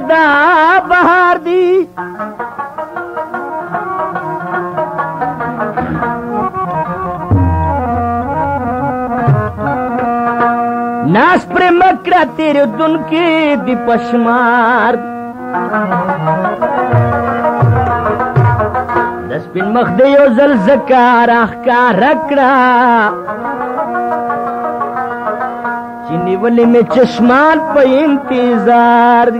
دا بهار دی ناس پر مکرا تیرے دن کی دی پشمار دس پین مخ دیو زل زکار اخکار رکڑا چینی ولی میں چشمان پہ انتظار دی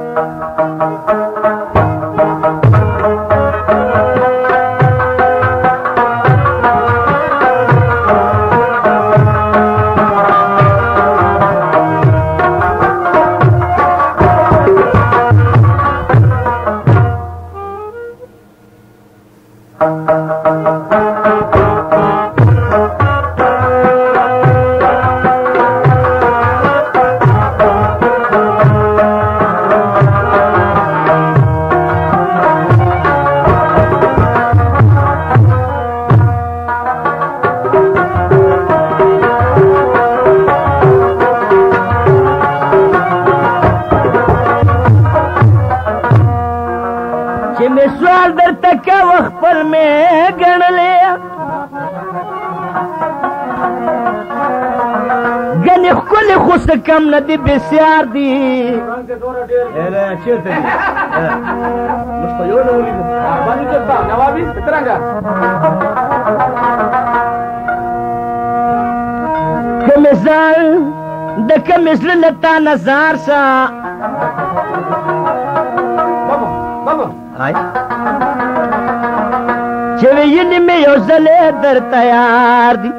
سوال در تک وقت پر میں گن لیا گنی کل خوش کم ندی بسیار دی کمزال د کمزل لتا نظار سا چوی ینی میں یو زلے در تیار دی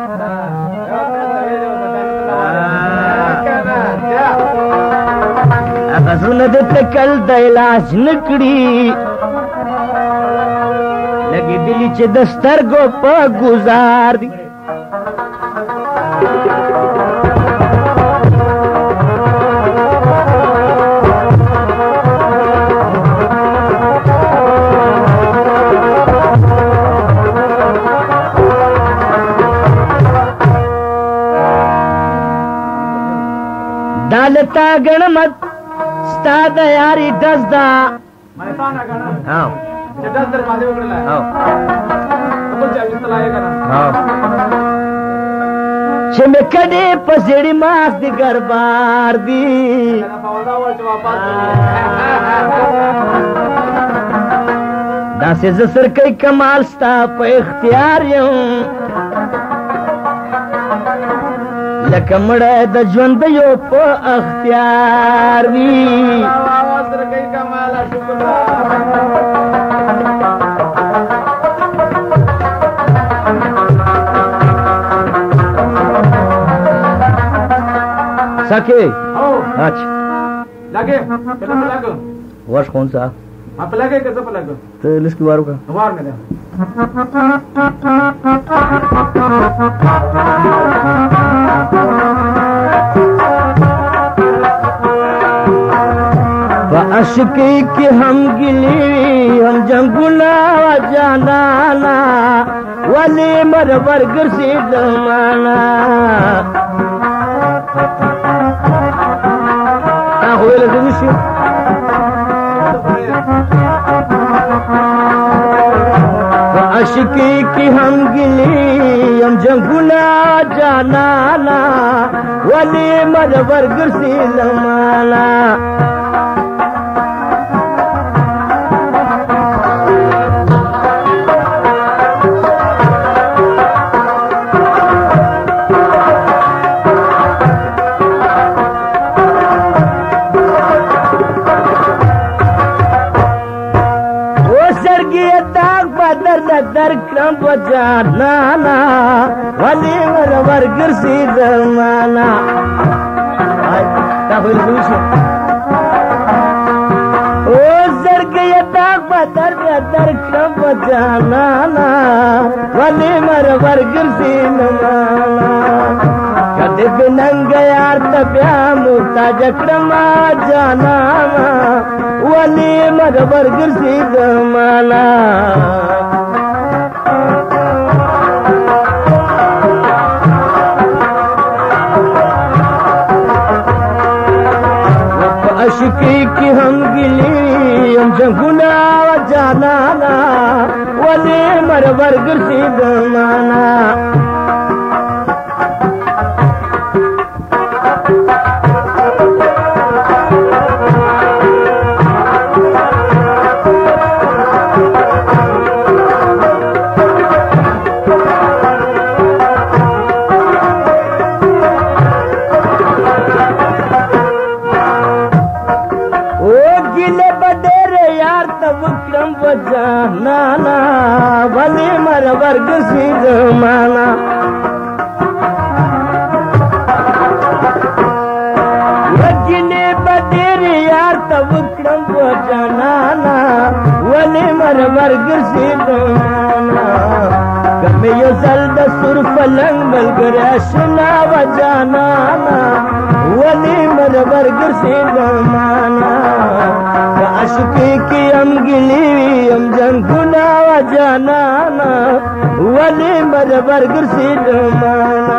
اغزون دت کل دا علاج نکڑی لگی دلی چه دستر گو پا گزار دی دالتا گنمت ستا دا یاری دز دا مہتانا گنا جداز در مادے وگڑلا ہے اپن چاہیے تلائے گنا چھ میں کڑے پسیڑی ماس دی گربار دی دا سے زسر کئی کمال ستا پا اختیار یوں لکه مړه د ژوند یو په اختیار وي ساکي اچھا لګه کله لګه ورش کون سا आप लगे कैसे लगे तो लिस्की वारों का वार में दे अशकी की हम गिली हम जंगुला जाना वली मर वर्ग से जमाना हुए लगे अशकी की हम गिली हम जंगुला जाना वली मर वर्ग से जमाना در کرم بجانا ولی ور گرسی زمانا او زرگ یداغ بدر کرم بجانا ولی ور گرسی زمانا کدی بننگ یار تبیا محتاج کرم جانا ولی ور گرسی زمانا आशिकी की हम गिली हम जंगुना जाना वले मर वर्ग सी जमाना जाना भले मर वर्ग सी जमाना यज्ञने बदेरे यार तब क्रम जाना वले मर वर्ग सी जमाना कमे यो जल्द सुर फलंग बलगर अशना वजाना वले मर वर्ग सी जमाना आशिकी की हम गिली हम जंगुना जाना वले मर वर्ग से जमाना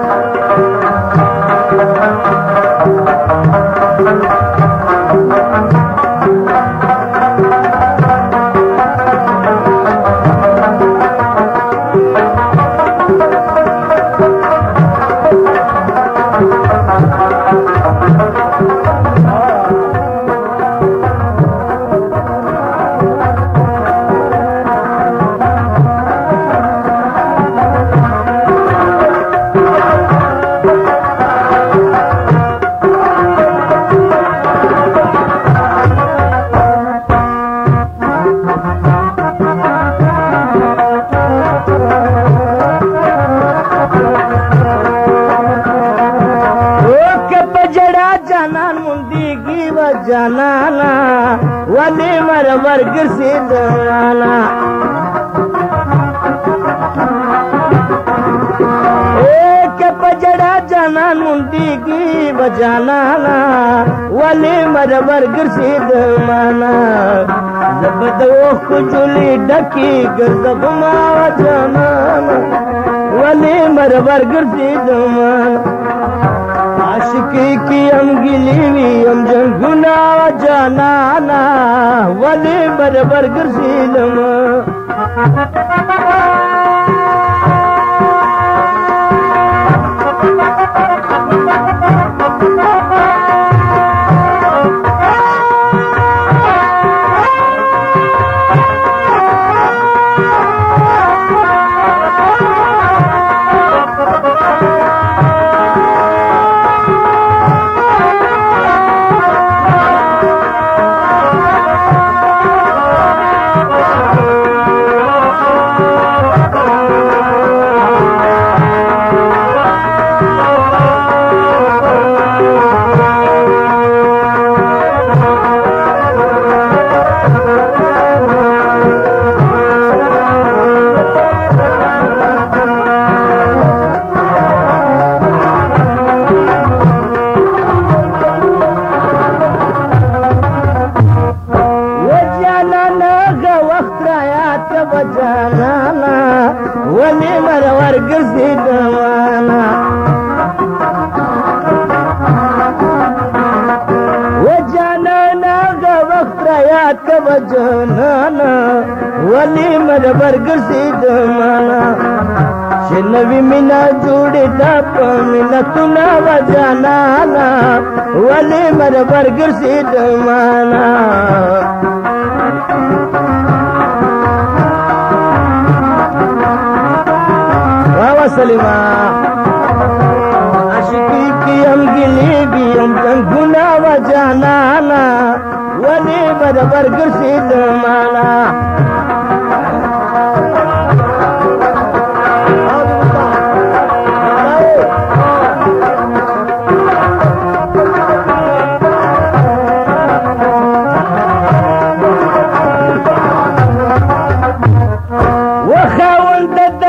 जाना वले मर वर्ग से जमाना एक पजड़ा जाना मुंडी की बजाना वले मर वर्ग से जमाना जब वो खुजली डकी गजब मावा जाना वले मर वर्ग से जमाना आशिकी की हम गिली हम जंगुना जाना वले मर वर्ग से जाना वले मर वर्ग से जमाना वो जाना ना गा वक्त याद कब जाना वले मर वर्ग से जमाना नवी मिना जोड़े तप मिना तुना वजाना वले मर वर्ग से जमाना सलीमा आशिकी की हम गिली भी हम जंगुना वजाना वले मर वर्ग से जमाना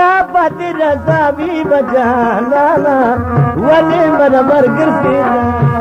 रजा भी बजाना वले मर वर्ग से